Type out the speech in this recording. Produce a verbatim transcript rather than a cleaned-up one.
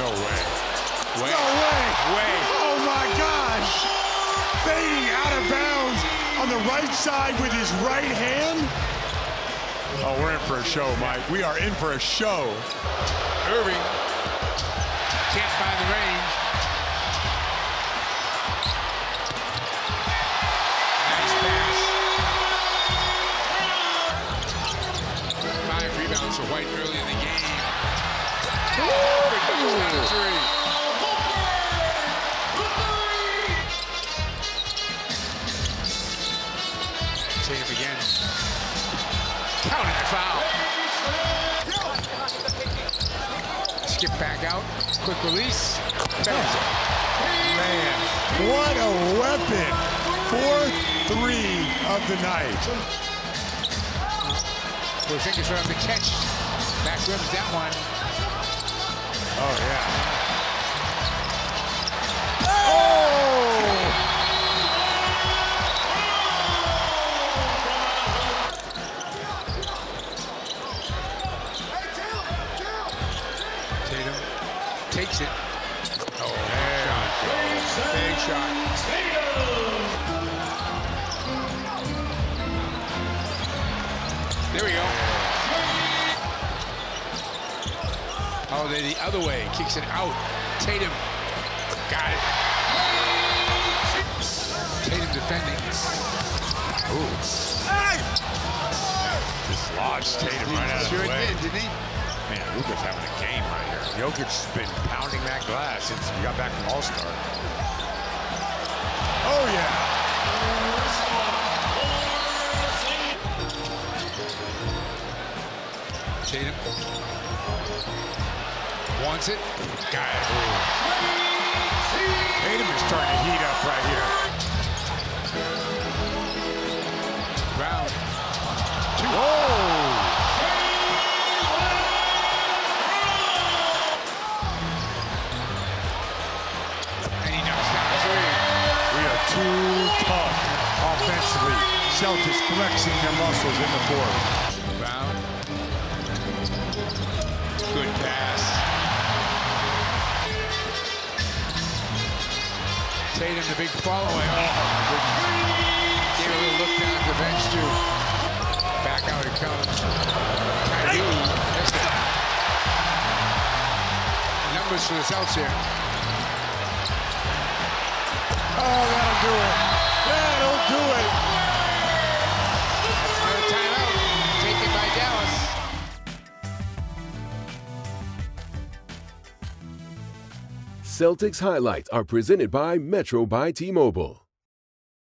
No way. Way. No way. Way. Oh, my gosh. Fading out of bounds on the right side with his right hand. Oh, we're in for a show, Mike. We are in for a show. Irving can't find the range. Nice pass. Five rebounds for White early in the game. Oh, three. Tatum again. Counting the foul. Skip back out. Quick release. Man, what a weapon. Fourth three of the night. Porzingis right up the catch. Back rims that one. Oh, yeah. Oh! Tatum takes it. Oh, big shot. Big shot. There we go. Oh, they the other way. Kicks it out. Tatum. Got it. Tatum defending. Ooh. Dislodged Tatum right out of the Sure way. did, didn't he? Man, Luka's having a game right here. Jokic's been pounding that glass since we got back from All-Star. Oh, yeah. Tatum wants it. Got it. Tatum is starting to heat up right here. Brown. Two. Whoa! And he knocks down three. We are too tough offensively. Celtics flexing their muscles in the fourth. Brown. Good pass. Tatum, the big fall away. Oh, my goodness. Gave a little look down at the bench, too. Back out it comes. Kyrie missed it. Numbers for the Celtics here. Oh, that'll do it. That'll do it. Another timeout taken by Dallas. Celtics highlights are presented by Metro by T-Mobile.